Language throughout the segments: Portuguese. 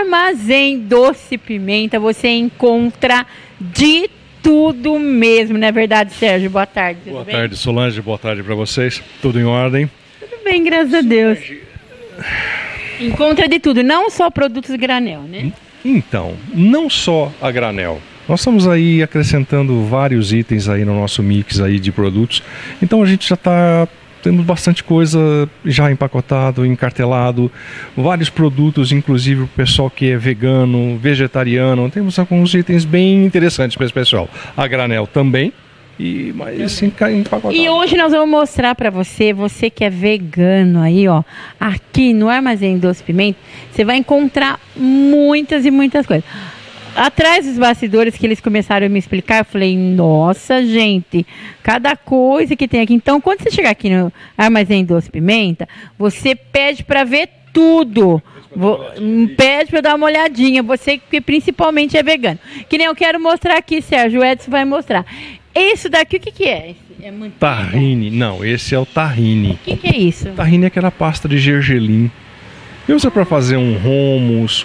Armazém Doce Pimenta você encontra de tudo mesmo, não é verdade, Sérgio? Boa tarde. Boa tarde, Solange. Boa tarde para vocês. Tudo em ordem? Tudo bem, graças a Deus. Encontra de tudo, não só produtos granel, né? Então, não só a granel. Nós estamos aí acrescentando vários itens aí no nosso mix aí de produtos. Então a gente já temos bastante coisa já empacotado, encartelado, vários produtos, inclusive o pessoal que é vegano, vegetariano. Temos alguns itens bem interessantes para esse pessoal. A granel também. Mas empacotado. E hoje nós vamos mostrar para você que é vegano aí, ó, aqui no Armazém Doce Pimenta, você vai encontrar muitas e muitas coisas. Atrás dos bastidores que eles começaram a me explicar, eu falei, nossa, gente, cada coisa que tem aqui. Então, quando você chegar aqui no Armazém Doce Pimenta, você pede para ver tudo. Pede para dar uma olhadinha, você que principalmente é vegano. Que nem eu quero mostrar aqui, Sérgio, o Edson vai mostrar. Isso daqui, o que é? É manteiga? Tahine. Não, esse é o tahine. O que é isso? Tahine é aquela pasta de gergelim. E usa para fazer um hummus,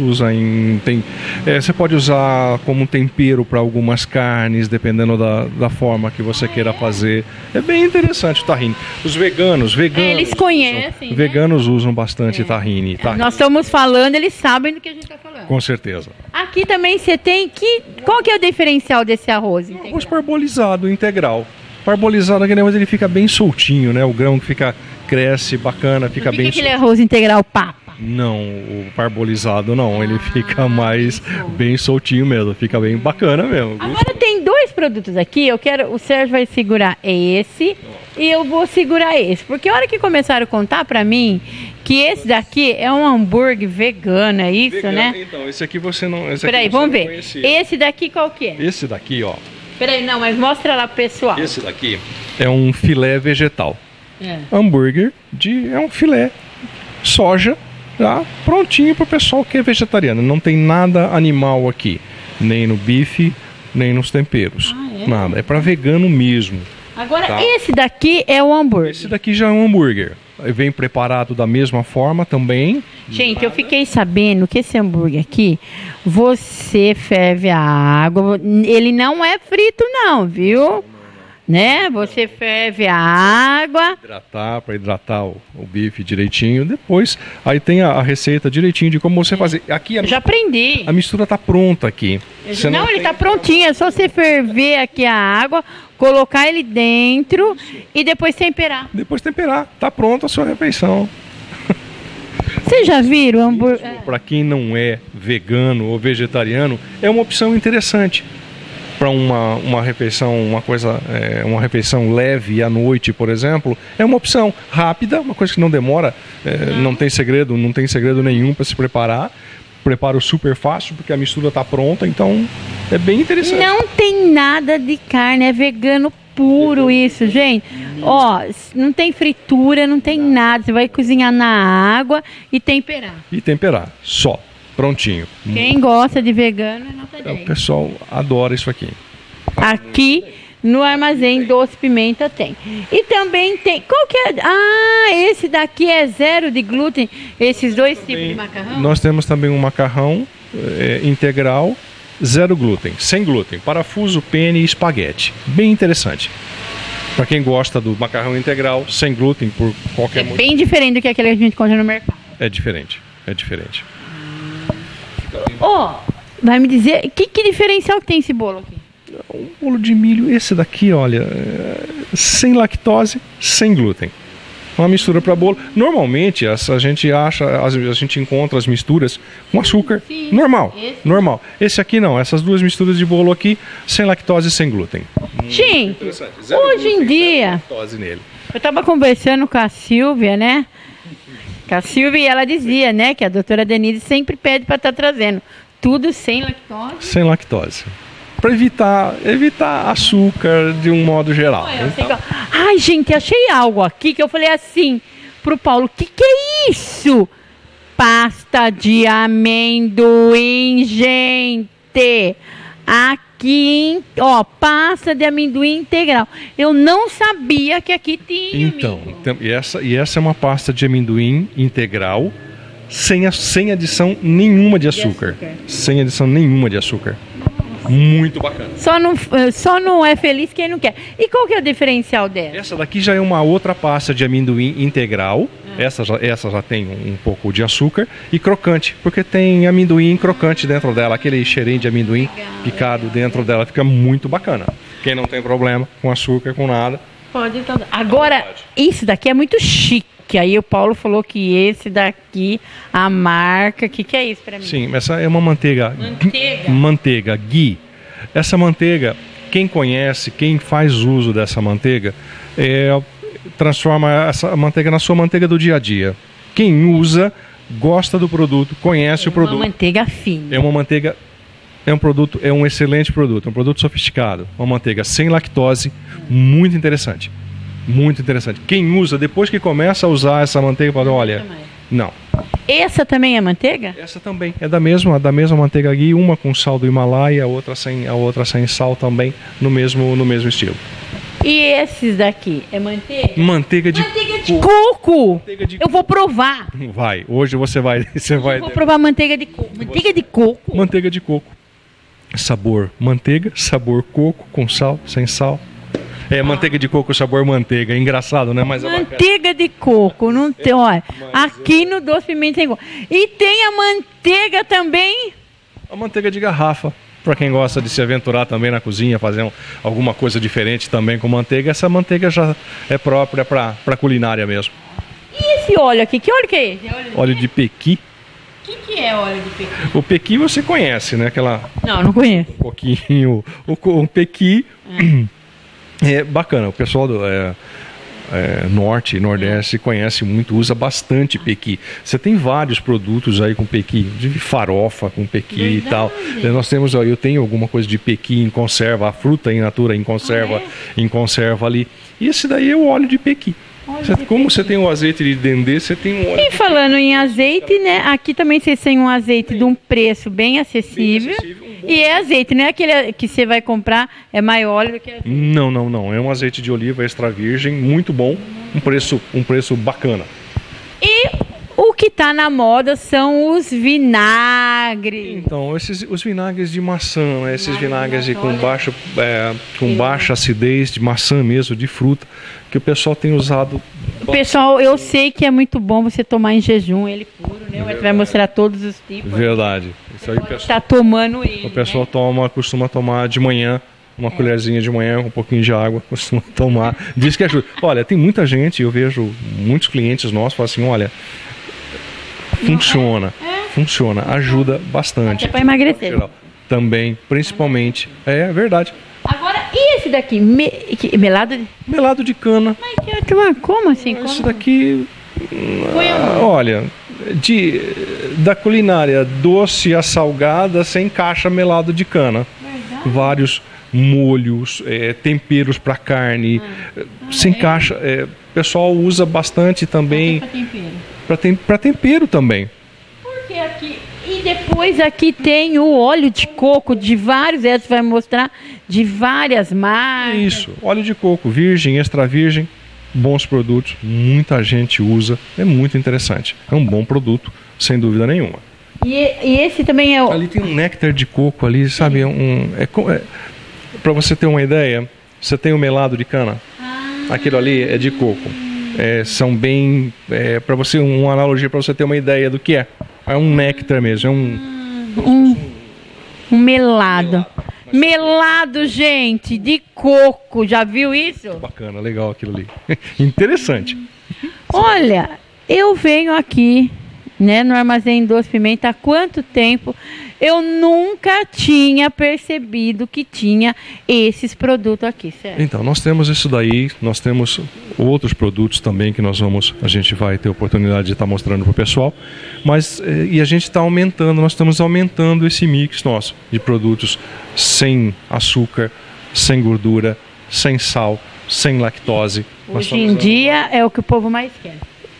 você pode usar como tempero para algumas carnes, dependendo da forma que você queira fazer. É bem interessante o tahine. Os veganos eles conhecem, né? Veganos usam bastante tahine. Nós estamos falando, eles sabem do que a gente está falando. Com certeza. Aqui também você tem qual que é o diferencial desse arroz integral? Arroz parbolizado integral. Parbolizado, aquele arroz ele fica bem soltinho, né? O grão que cresce bacana, fica bem soltinho. Aquele arroz integral papa? Não, o parbolizado não, ele fica mais bem soltinho mesmo, fica bem bacana mesmo. Agora tem dois produtos aqui, o Sérgio vai segurar esse e eu vou segurar esse, porque a hora que começaram a contar pra mim que esse daqui é um hambúrguer vegano, é isso, vegano, né? Então, esse aqui você não... Peraí, vamos ver, esse daqui qual que é? Esse daqui, ó. Peraí, não, mas mostra lá pro pessoal. Esse daqui é um filé vegetal. Hambúrguer é um filé, soja, já prontinho para o pessoal que é vegetariano. Não tem nada animal aqui, nem no bife, nem nos temperos. Nada, é para vegano mesmo. Agora, esse daqui é o hambúrguer. Esse daqui já é um hambúrguer. Vem preparado da mesma forma também. Gente, eu fiquei sabendo que esse hambúrguer aqui, você ferve a água, ele não é frito não, viu? Né? Você ferve a água. Para hidratar o bife direitinho. Depois, aí tem a receita direitinho de como você fazer. Aqui já aprendi. A mistura tá pronta aqui. Não, ele tá prontinho. É só você ferver aqui a água, colocar ele dentro e depois temperar. Depois temperar. Tá pronta a sua refeição. Vocês já viram o hambúrguer? Para quem não é vegano ou vegetariano, é uma opção interessante. Para uma refeição, uma refeição leve à noite, por exemplo, é uma opção rápida, uma coisa que não demora, não tem segredo nenhum para se preparar. Preparo super fácil porque a mistura está pronta, então é bem interessante. Não tem nada de carne, é vegano puro isso, gente. Ó, não tem fritura, não tem nada. Você vai cozinhar na água e temperar. Só. Prontinho. Quem gosta de vegano é nota 10. O pessoal adora isso aqui. Aqui no Armazém Doce Pimenta tem. E também tem... Qual que é? Esse daqui é zero de glúten. Esses dois tipos de macarrão? Nós temos também um macarrão integral, zero glúten, sem glúten. Parafuso, penne e espaguete. Bem interessante. Para quem gosta do macarrão integral, sem glúten, por qualquer motivo. É bem diferente do que aquele que a gente compra no mercado. É diferente. Vai me dizer, que diferencial que tem esse bolo aqui? Um bolo de milho, esse daqui, olha, sem lactose, sem glúten. Uma mistura para bolo. Normalmente, a gente encontra as misturas com açúcar. Sim, normal. Esse aqui não, essas duas misturas de bolo aqui, sem lactose e sem glúten. Gente, hoje em dia, eu estava conversando com a Silvia, né? E ela dizia, né, que a doutora Denise sempre pede para estar trazendo tudo sem lactose. Sem lactose. Para evitar açúcar de um modo geral. Ai, gente, achei algo aqui que eu falei assim pro Paulo, que é isso? Pasta de amendoim, gente. Aqui, ó, pasta de amendoim integral. Eu não sabia que aqui tinha. Então, e essa é uma pasta de amendoim integral, sem adição nenhuma de açúcar. Sem adição nenhuma de açúcar. Muito bacana. Só não é feliz quem não quer. E qual que é o diferencial dela? Essa daqui já é uma outra pasta de amendoim integral. Essa já tem um pouco de açúcar. E crocante, porque tem amendoim crocante dentro dela. Aquele cheirinho de amendoim picado dentro dela. Fica muito bacana. Quem não tem problema com açúcar, com nada. Pode estar. Agora, isso daqui é muito chique. Aí o Paulo falou que esse daqui, a marca, que é isso pra mim? Sim, essa é uma manteiga. Manteiga, ghee. Essa manteiga, quem conhece, quem faz uso dessa manteiga, transforma essa manteiga na sua manteiga do dia a dia. Quem usa, gosta do produto, conhece o produto. É uma manteiga fina. É uma manteiga, é um excelente produto, um produto sofisticado. Uma manteiga sem lactose, muito interessante. Muito interessante. Quem usa, depois que começa a usar essa manteiga, fala, olha, não. Essa também é manteiga? Essa também é da mesma manteiga ghee, uma com sal do Himalaia, a outra sem sal também, no mesmo estilo. E esses daqui é manteiga? Manteiga de coco. Eu vou provar. Vai, hoje você vai. Eu vou provar manteiga de coco. Manteiga de coco? Manteiga de coco. Sabor manteiga, sabor coco, com sal, sem sal. Manteiga de coco, sabor manteiga. É engraçado, né? Mas manteiga de coco, não tem, olha. Aqui no Doce Pimenta tem. E tem a manteiga também. A manteiga de garrafa. Para quem gosta de se aventurar também na cozinha, fazer alguma coisa diferente também com manteiga, essa manteiga já é própria para culinária mesmo. E esse óleo aqui? Que óleo que é esse? Óleo de pequi. O que é óleo de pequi? O pequi você conhece, né? Não conheço. Um pouquinho. O pequi é bacana. O pessoal do norte e nordeste conhece muito, usa bastante pequi. Você tem vários produtos aí com pequi, de farofa com pequi e tal. Nós temos, eu tenho alguma coisa de pequi em conserva, a fruta in natura em conserva ali. E esse daí é o óleo de pequi. Você tem o azeite de dendê, você tem um óleo. E falando em azeite, né? Aqui também vocês têm um azeite de um preço bem acessível. E é azeite, não é aquele que você vai comprar, é mais óleo do que azeite. Não. É um azeite de oliva extra virgem, muito bom, um preço bacana. E o que está na moda são os vinagres. Então, os vinagres de maçã, né? Esses vinagres com baixa acidez, de maçã mesmo, de fruta, que o pessoal tem usado. Pessoal, eu sei que é muito bom você tomar em jejum ele puro, né? O vai mostrar todos os tipos. Verdade. Isso aí está tomando ele. O pessoal costuma tomar de manhã. Uma colherzinha de manhã, um pouquinho de água, costuma tomar. Diz que ajuda. Olha, tem muita gente, eu vejo muitos clientes nossos falam assim, olha, funciona, ajuda bastante. Até para emagrecer. Também, principalmente. É verdade. Agora, e esse daqui? Melado de... Melado de cana. Mas como assim? Esse daqui, olha, da culinária doce a salgada, você encaixa melado de cana. Verdade? Vários molhos, temperos para carne, se encaixa. O pessoal usa bastante também para tempero também. Porque aqui e depois aqui tem o óleo de coco de vários, você vai mostrar de várias marcas. Isso, óleo de coco, virgem, extra virgem, bons produtos, muita gente usa, é muito interessante. É um bom produto, sem dúvida nenhuma. E esse também é o... Ali tem um néctar de coco ali, sabe? Para você ter uma ideia, você tem o melado de cana. Aquilo ali é de coco. São bem... para você, uma analogia para você ter uma ideia do que é. É um néctar mesmo, um melado. Melado, gente, de coco. Já viu isso? Bacana, legal aquilo ali. Interessante. Olha, eu venho aqui, né, no Armazém Doce Pimenta há quanto tempo? Eu nunca tinha percebido que tinha esses produtos aqui, certo? Então, nós temos isso daí, nós temos outros produtos também que a gente vai ter oportunidade de estar mostrando para o pessoal, mas e a gente está aumentando, nós estamos aumentando esse mix nosso de produtos sem açúcar, sem gordura, sem sal, sem lactose. Hoje em dia é o que o povo mais quer.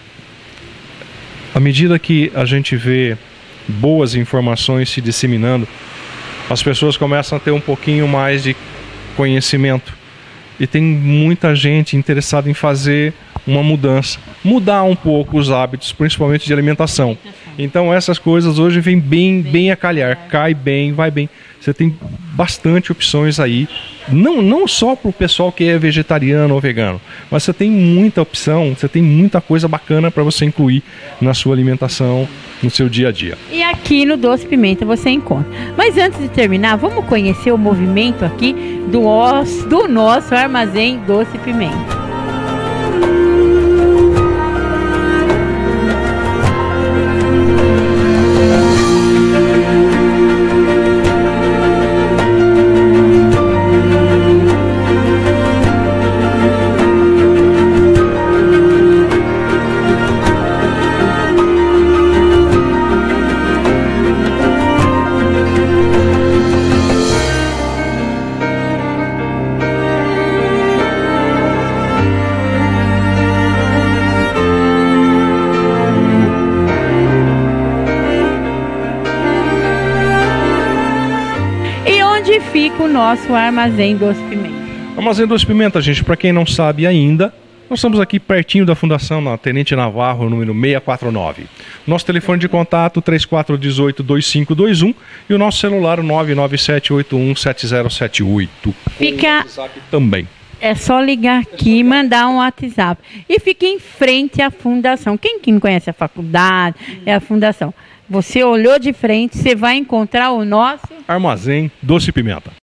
À medida que a gente vê boas informações se disseminando, as pessoas começam a ter um pouquinho mais de conhecimento. E tem muita gente interessada em fazer uma mudança. Mudar um pouco os hábitos, principalmente de alimentação. Então essas coisas hoje vêm bem a calhar, cai bem, vai bem. Você tem bastante opções aí, não só para o pessoal que é vegetariano ou vegano, mas você tem muita opção, você tem muita coisa bacana para você incluir na sua alimentação, no seu dia a dia. E aqui no Doce Pimenta você encontra. Mas antes de terminar, vamos conhecer o movimento aqui do nosso armazém Doce Pimenta. Onde fica o nosso armazém Doce Pimenta? Armazém Doce Pimenta, gente, para quem não sabe ainda, nós estamos aqui pertinho da Fundação, na Tenente Navarro, número 649. Nosso telefone de contato 3418-2521 e o nosso celular 997817078. Fica... O WhatsApp também. É só ligar aqui e mandar um WhatsApp. E fica em frente à Fundação. Quem não conhece a faculdade, é a Fundação. Você olhou de frente, você vai encontrar o nosso Armazém Doce Pimenta.